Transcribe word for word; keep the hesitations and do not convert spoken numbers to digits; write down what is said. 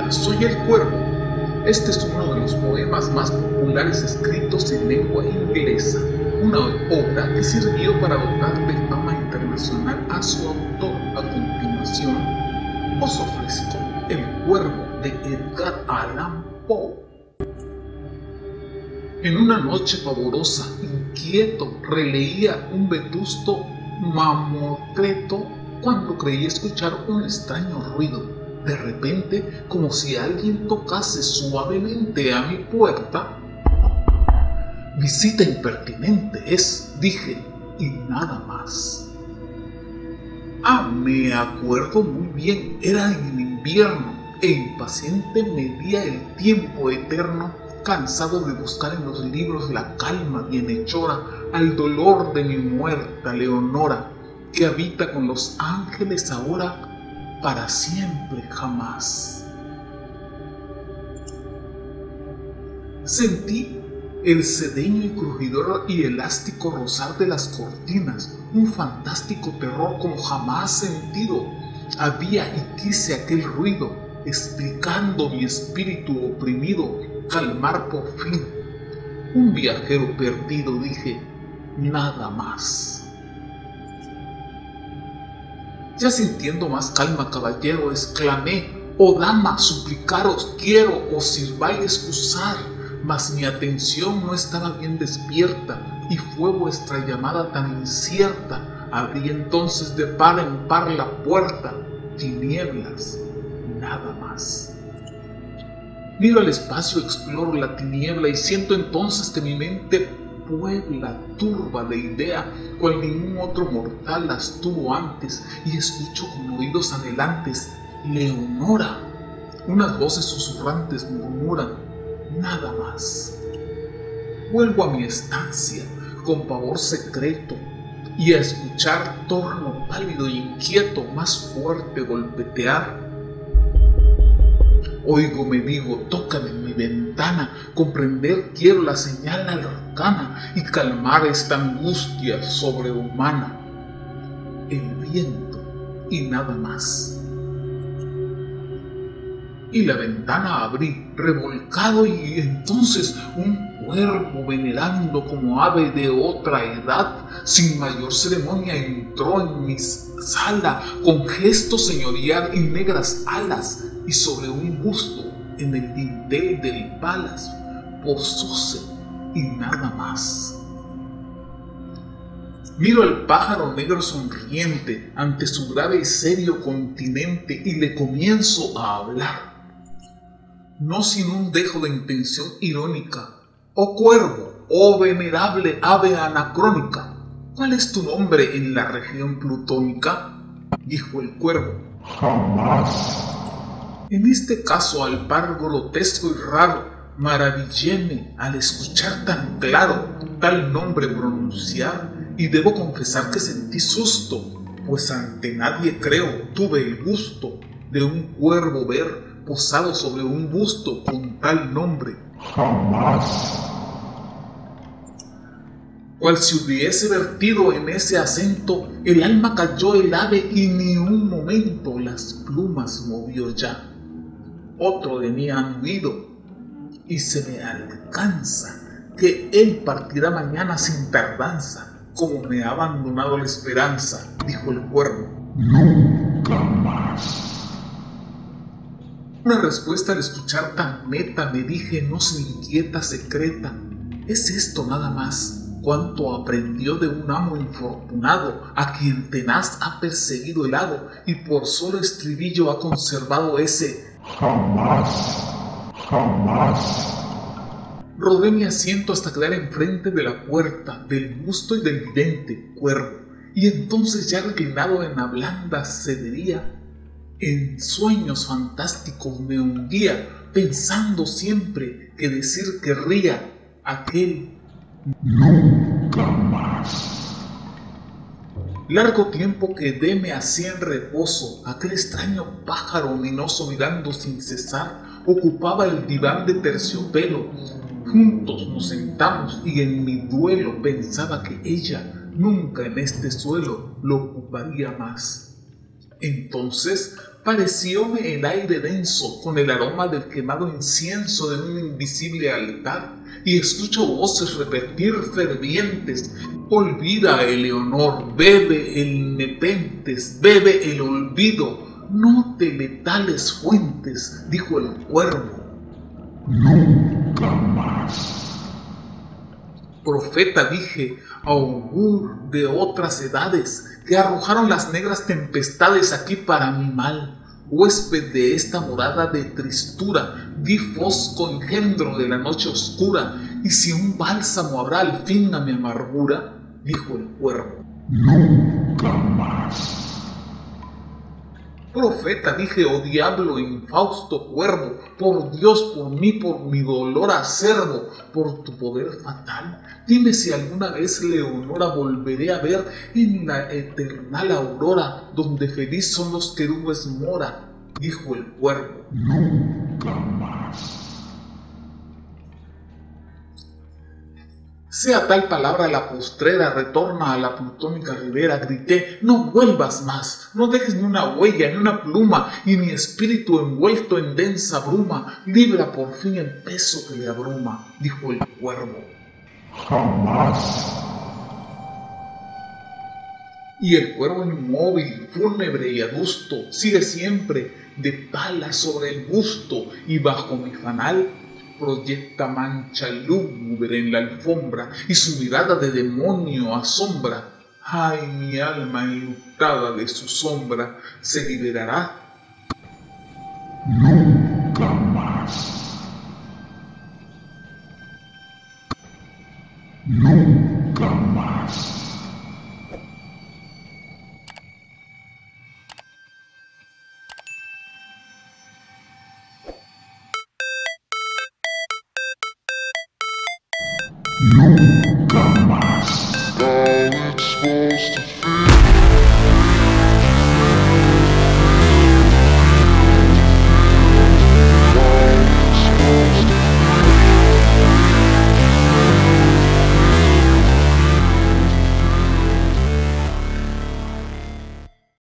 Hola, soy el Cuervo. Este es uno de los poemas más populares escritos en lengua inglesa, una obra que sirvió para dotar de fama internacional a su autor. A continuación, os ofrezco El Cuervo de Edgar Allan Poe. En una noche pavorosa, inquieto, releía un vetusto mamotreto cuando creí escuchar un extraño ruido. De repente, como si alguien tocase suavemente a mi puerta. Visita impertinente es, dije, y nada más. Ah, me acuerdo muy bien, era en invierno, e impaciente medía el tiempo eterno, cansado de buscar en los libros la calma bienhechora al dolor de mi muerta Leonora, que habita con los ángeles ahora para siempre jamás. Sentí el sedeño y crujidor y elástico rozar de las cortinas, un fantástico terror como jamás sentido. Había y quise aquel ruido, explicando mi espíritu oprimido, calmar por fin. Un viajero perdido, dije, nada más. Ya sintiendo más calma, caballero, exclamé, oh dama, suplicaros quiero, os sirváis excusar, mas mi atención no estaba bien despierta, y fue vuestra llamada tan incierta. Abrí entonces de par en par la puerta, tinieblas, nada más. Miro al espacio, exploro la tiniebla, y siento entonces que mi mente puebla, turba de idea, cual ningún otro mortal las tuvo antes, y escucho con oídos anhelantes, Leonora. Unas voces susurrantes murmuran, nada más. Vuelvo a mi estancia, con pavor secreto, y a escuchar torno pálido e inquieto, más fuerte golpetear. Oigo, me digo, tocan en mi ventana, comprender quiero la señal arcana y calmar esta angustia sobrehumana. El viento y nada más. Y la ventana abrí, revolcado, y entonces un cuervo venerando como ave de otra edad, sin mayor ceremonia entró en mi sala, con gesto señorial y negras alas, y sobre un busto en el dintel del palas posóse y nada más. Miro al pájaro negro sonriente ante su grave y serio continente y le comienzo a hablar, no sin un dejo de intención irónica. Oh cuervo, oh venerable ave anacrónica, ¿cuál es tu nombre en la región plutónica? Dijo el cuervo. Jamás. En este caso, al par grotesco y raro, maravilléme al escuchar tan claro tal nombre pronunciar, y debo confesar que sentí susto, pues ante nadie creo tuve el gusto de un cuervo ver posado sobre un busto con tal nombre. Jamás. Cual si hubiese vertido en ese acento, el alma cayó el ave y ni un momento las plumas movió ya. Otro de mí han huido, y se me alcanza que él partirá mañana sin tardanza, como me ha abandonado la esperanza, dijo el cuervo. Nunca más. Una respuesta al escuchar tan neta, me dije, no sin inquieta secreta, ¿es esto nada más cuanto aprendió de un amo infortunado, a quien tenaz ha perseguido el hado, y por solo estribillo ha conservado ese jamás, jamás? Rodé mi asiento hasta quedar enfrente de la puerta, del busto y del vidente cuervo, y entonces ya reclinado en la blanda sedería, en sueños fantásticos me hundía, pensando siempre que decir querría aquel nunca más. Largo tiempo quedéme así en reposo, aquel extraño pájaro ominoso mirando sin cesar, ocupaba el diván de terciopelo. Juntos nos sentamos y en mi duelo pensaba que ella nunca en este suelo lo ocuparía más. Entonces Parecióme el aire denso con el aroma del quemado incienso de un invisible altar, y escucho voces repetir fervientes: olvida, Eleonor, bebe el nepentes, bebe el olvido, no te letales fuentes, dijo el cuervo. Nunca más. Profeta, dije, augur de otras edades, que arrojaron las negras tempestades aquí para mi mal. Huésped de esta morada de tristura, di fosco engendro de la noche oscura, y si un bálsamo habrá al fin a mi amargura, dijo el cuervo. Nunca más. Profeta, dije, oh diablo infausto cuervo, por Dios, por mí, por mi dolor acerbo, por tu poder fatal, dime si alguna vez, Leonora, volveré a ver en la eternal aurora, donde feliz son los querubes mora, dijo el cuervo. Nunca más. Sea tal palabra la postrera, retorna a la plutónica ribera, grité, no vuelvas más, no dejes ni una huella, ni una pluma, y mi espíritu envuelto en densa bruma, libra por fin el peso que le abruma, dijo el cuervo. Jamás. Y el cuervo inmóvil, fúnebre y adusto, sigue siempre de pala sobre el busto, y bajo mi fanal proyecta mancha lúgubre en la alfombra, y su mirada de demonio asombra. Ay, mi alma enlutada de su sombra, ¿se liberará? Nunca más. Nunca más. Nunca más. How it's supposed to feel.